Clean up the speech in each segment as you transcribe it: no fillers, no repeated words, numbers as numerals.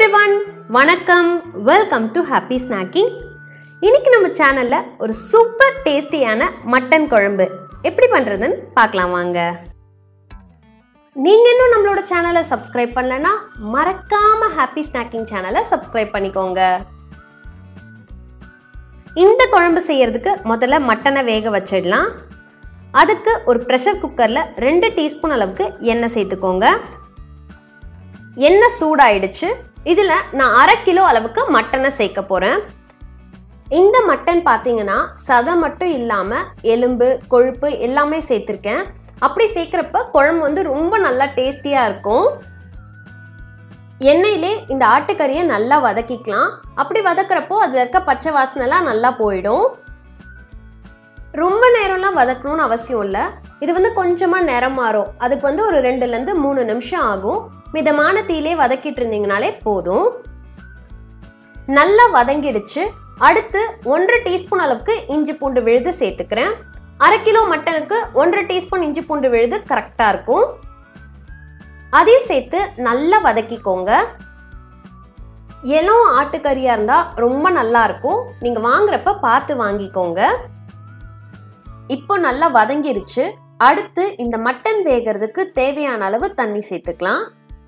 everyone, வணக்கம். Welcome to Happy Snacking. இன்னைக்கு நம்ம சேனல்ல ஒரு சூப்பர் டேஸ்டியான மட்டன் குழம்பு எப்படி பண்றதுன்னு பார்க்கலாம் வாங்க. நீங்க இன்னும் நம்மளோட சேனலை சப்ஸ்கிரைப் பண்ணலனா மறக்காம Happy Snacking சேனலை சப்ஸ்கிரைப் பண்ணிக்கோங்க. இந்த குழம்பு செய்யறதுக்கு முதல்ல மட்டனை வேக வச்சிடலாம். அதுக்கு ஒரு பிரஷர் குக்கர்ல 2 டீஸ்பூன் அளவுக்கு எண்ணெய் சேர்த்துக்கோங்க. எண்ணெய் சூடாயிடுச்சு. இதுல நான் 1/2 கிலோ அளவுக்கு மட்டனை சேர்க்க போறேன். இந்த மட்டன் பாத்தீங்கன்னா சதை மட்டும் இல்லாம எலும்பு கொழுப்பு எல்லாமே சேர்த்திருக்கேன். அப்படி சேர்க்கிறப்ப குழம்பு வந்து ரொம்ப நல்லா டேஸ்டியா இருக்கும். எண்ணெயிலே இந்த ஆட்டுக்கறியை நல்லா வதக்கிக்கலாம். அப்படி வதக்குறப்போ அதுல இருக்க பச்சை வாசனைலாம் நல்லா போயிடும். ரொம்ப நேரம்லாம் வதக்கணும்னு அவசியம் இல்லை. இது வந்து கொஞ்சமா நேரம் மாறும். அதுக்கு வந்து ஒரு 2 ல இருந்து 3 நிமிஷம் ஆகும். மிதமான தீயிலே வதக்கிட்டு இருந்தீங்கனாலே போதும். நல்லா வதங்கிடுச்சு. அடுத்து 1 டீஸ்பூன் அளவுக்கு இஞ்சி பூண்டு விழுது சேர்த்துக்கிறேன். 1/2 கிலோ மட்டனுக்கு 1 டீஸ்பூன் இஞ்சி பூண்டு விழுது கரெக்டா இருக்கும். அதையும் சேர்த்து நல்லா வதக்கிக்கோங்க. எல்லாம் ஆட்டுக்கறியா இருந்தா ரொம்ப நல்லா இருக்கும். நீங்க வாங்குறப்ப பார்த்து வாங்கிக்கோங்க. இப்போ நல்லா வதங்கிருச்சு. அடுத்து இந்த மட்டன் வேகிறதுக்கு தேவையான அளவு தண்ணி சேர்த்துக்கலாம்.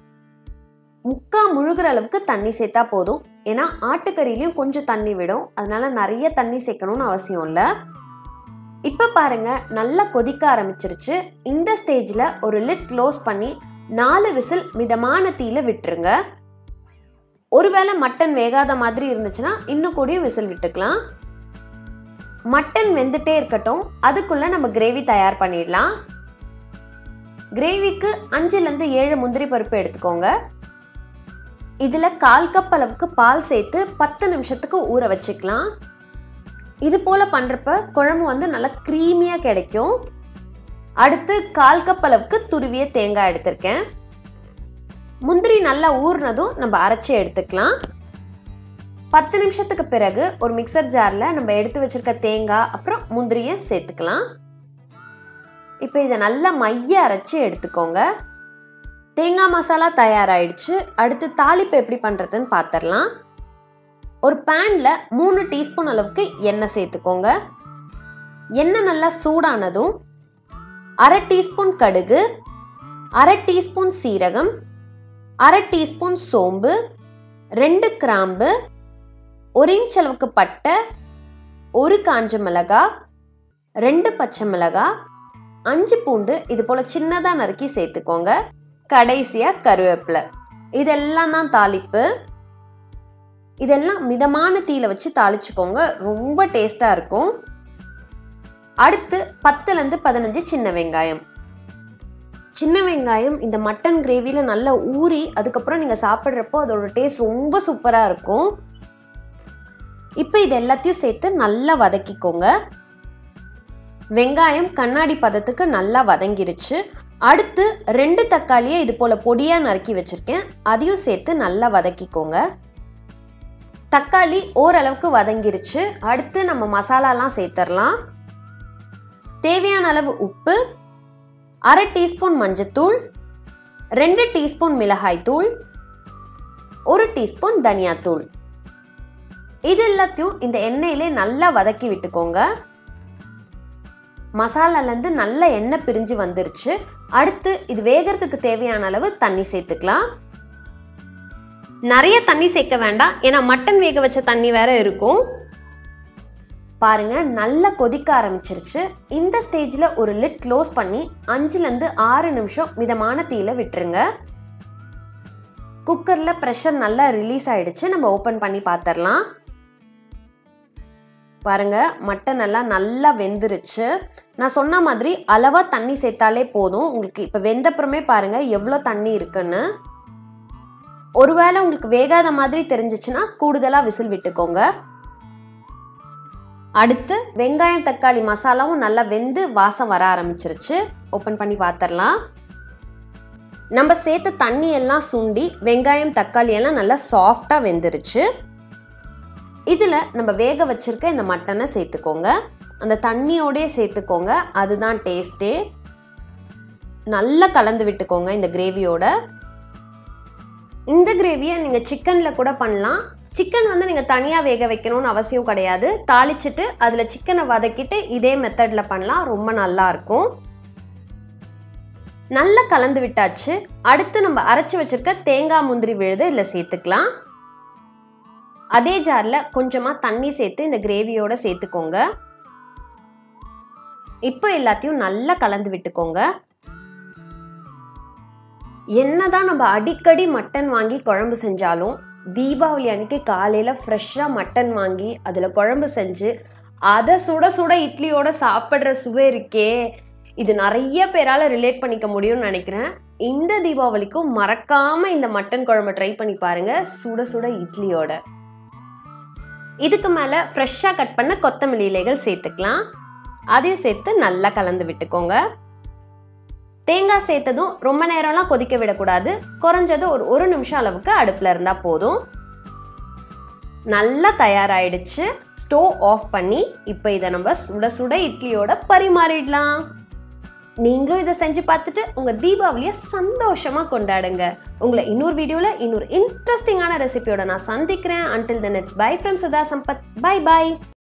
முக்கா முழுகிற அளவுக்கு தண்ணி சேர்த்தா போதும். ஏன்னா ஆட்டுக்கறியிலையும் கொஞ்சம் தண்ணி விடும். அதனால நிறைய தண்ணி சேர்க்கணும்னு அவசியம் இல்லை. இப்போ பாருங்க நல்லா கொதிக்க ஆரம்பிச்சிருச்சு. இந்த ஸ்டேஜில் ஒரு லிட் க்ளோஸ் பண்ணி 4 விசில் மிதமான தீயில விட்டுருங்க. ஒருவேளை மட்டன் வேகாத மாதிரி இருந்துச்சுன்னா இன்னும் கூடிய விசில் விட்டுக்கலாம். மட்டன் வெந்துட்டே இருக்கட்டும். அதுக்குள்ள நம்ம கிரேவி தயார் பண்ணிடலாம். கிரேவிக்கு 5 ல இருந்து 7 முந்திரி பருப்பு எடுத்துக்கோங்க. இதுல 1/4 கப் அளவுக்கு பால் சேர்த்து 10 நிமிஷத்துக்கு ஊற வச்சுக்கலாம். இது போல பண்றப்ப குழம்பு வந்து நல்லா கிரீமியா கிடைக்கும். அடுத்து 1/4 கப் அளவுக்கு துருவிய தேங்காய் எடுத்திருக்கேன். முந்திரி நல்லா ஊறினதும் நம்ம அரைச்சி எடுத்துக்கலாம். 10 நிமிஷத்துக்கு பிறகு ஒரு மிக்சர் ஜார்ல நம்ம எடுத்து வச்சிருக்க தேங்காய் அப்புறம் முந்திரியை சேர்த்துக்கலாம். இப்போ இதை நல்லா மைய அரைச்சி எடுத்துக்கோங்க. தேங்காய் மசாலா தயாராயிடுச்சு. அடுத்து தாளிப்பு எப்படி பண்றதுன்னு பார்த்துடலாம். ஒரு பேன்ல 3 டீஸ்பூன் அளவுக்கு எண்ணெய் சேர்த்துக்கோங்க. எண்ணெய் நல்லா சூடானதும் 1/2 டீஸ்பூன் கடுகு, 1/2 டீஸ்பூன் சீரகம், 1/2 டீஸ்பூன் சோம்பு, 2 கிராம்பு, 1 இன்ச் அளவுக்கு பட்டை, 1 காஞ்ச மிளகாய், 2 பச்சை மிளகாய், 5 பூண்டு இது போல சின்னதா நறுக்கி சேர்த்துக்கோங்க. கடைசியா கருவேப்பிலை. இதெல்லாம் தான் தாளிப்பு. இதெல்லாம் மிதமான தீயில வச்சு தாளிச்சுக்கோங்க. ரொம்ப டேஸ்டா இருக்கும். அடுத்து 10 ல இருந்து 15 சின்ன வெங்காயம். சின்ன வெங்காயம் இந்த மட்டன் கிரேவியில நல்லா ஊறி அதுக்கப்புறம் நீங்க சாப்பிட்றப்போ அதோட டேஸ்ட் ரொம்ப சூப்பரா இருக்கும். இப்போ இது எல்லாத்தையும் சேர்த்து நல்லா வதக்கிக்கோங்க. வெங்காயம் கண்ணாடி பதத்துக்கு நல்லா வதங்கிருச்சு. அடுத்து 2 தக்காளியை இது போல பொடியா நறுக்கி வச்சிருக்கேன். அதையும் சேர்த்து நல்லா வதக்கிக்கோங்க. தக்காளி ஓரளவுக்கு வதங்கிருச்சு. அடுத்து நம்ம மசாலாலாம் சேர்த்துடலாம். தேவையான அளவு உப்பு, 1/2 டீஸ்பூன் மஞ்சத்தூள், 2 டீஸ்பூன் மிளகாய் தூள், 1 டீஸ்பூன் தனியாத்தூள். இது எல்லாத்தையும் இந்த எண்ணெயிலே நல்லா வதக்கி விட்டுக்கோங்க. மசாலாலேருந்து நல்ல எண்ணெய் பிரிஞ்சு வந்துருச்சு. அடுத்து இது வேகிறதுக்கு தேவையான அளவு தண்ணி சேர்த்துக்கலாம். நிறைய தண்ணி சேர்க்க வேண்டாம். ஏன்னா மட்டன் வேக வச்ச தண்ணி வேற இருக்கும். பாருங்க நல்லா கொதிக்க ஆரம்பிச்சிருச்சு. இந்த ஸ்டேஜ்ல ஒரு லிட் க்ளோஸ் பண்ணி 5 ல இருந்து 6 நிமிஷம் மிதமான தீயில விட்டுருங்க. குக்கர்ல பிரஷர் நல்லா ரிலீஸ் ஆயிடுச்சு. நம்ம ஓபன் பண்ணி பார்த்துடலாம். பாருங்க மட்டன் எல்லாம் நல்லா வெந்துருச்சு. நான் சொன்ன மாதிரி அளவா தண்ணி சேர்த்தாலே போதும். உங்களுக்கு இப்ப வெந்தப்புறமே பாருங்க எவ்வளோ தண்ணி இருக்குன்னு. ஒருவேளை உங்களுக்கு வேகாத மாதிரி தெரிஞ்சிச்சுன்னா கூடுதலா விசில் விட்டுக்கோங்க. அடுத்து வெங்காயம் தக்காளி மசாலாவும் நல்லா வெந்து வாசம் வர ஆரம்பிச்சிருச்சு. ஓபன் பண்ணி பார்த்துடலாம். நம்ம சேர்த்த தண்ணி எல்லாம் சுண்டி வெங்காயம் தக்காளி எல்லாம் நல்லா சாஃப்டா வெந்துருச்சு. இதுல நம்ம வேக வச்சிருக்க இந்த மட்டனை சேர்த்துக்கோங்க. அந்த தண்ணியோடயே சேர்த்துக்கோங்க. அதுதான் டேஸ்டே. நல்லா கலந்து விட்டுக்கோங்க இந்த கிரேவியோட. இந்த கிரேவியை நீங்கள் சிக்கனில் கூட பண்ணலாம். சிக்கன் வந்து நீங்கள் தனியாக வேக வைக்கணும்னு அவசியம் கிடையாது. தாளிச்சிட்டு அதில் சிக்கனை வதக்கிட்டு இதே மெத்தடில் பண்ணலாம், ரொம்ப நல்லாயிருக்கும். நல்லா கலந்து விட்டாச்சு. அடுத்து நம்ம அரைச்சி வச்சிருக்க தேங்காய் முந்திரி விழுது இதில் சேர்த்துக்கலாம். அதே ஜாரில் கொஞ்சமாக தண்ணி சேர்த்து இந்த கிரேவியோட சேர்த்துக்கோங்க. இப்போ எல்லாத்தையும் நல்லா கலந்து விட்டுக்கோங்க. என்னதான் நம்ம அடிக்கடி மட்டன் வாங்கி குழம்பு செஞ்சாலும் தீபாவளி அன்னைக்கு காலையில் ஃப்ரெஷ்ஷாக மட்டன் வாங்கி அதில் குழம்பு செஞ்சு அதை சுட சுட இட்லியோட சாப்பிட்ற சுவை இருக்கே, இது நிறைய பேரால் ரிலேட் பண்ணிக்க முடியும்னு நினைக்கிறேன். இந்த தீபாவளிக்கும் மறக்காமல் இந்த மட்டன் குழம்பு ட்ரை பண்ணி பாருங்கள், சுட சுட இட்லியோட. இதுக்கு மேலே ஃப்ரெஷ்ஷாக கட் பண்ண கொத்தமல்லி இலைகள் சேர்த்துக்கலாம். அதையும் சேர்த்து நல்லா கலந்து விட்டுக்கோங்க. தேங்காய் சேர்த்ததும் ரொம்ப நேரம்லாம் கொதிக்க விடக்கூடாது. குறைஞ்சது ஒரு நிமிஷம் அளவுக்கு அடுப்பில் இருந்தால் போதும். நல்லா தயாராகிடுச்சு. ஸ்டவ் ஆஃப் பண்ணி இப்போ இதை நம்ம சுட சுட இட்லியோட பரிமாறிடலாம். நீங்களும் இதை செஞ்சு பார்த்துட்டு உங்கள் தீபாவளியை சந்தோஷமாக கொண்டாடுங்க. உங்களை இன்னொரு வீடியோவில் இன்னொரு இன்ட்ரெஸ்டிங்கான ரெசிபியோட நான் சந்திக்கிறேன். Until then, it's bye from Sudha Sampath. Bye bye.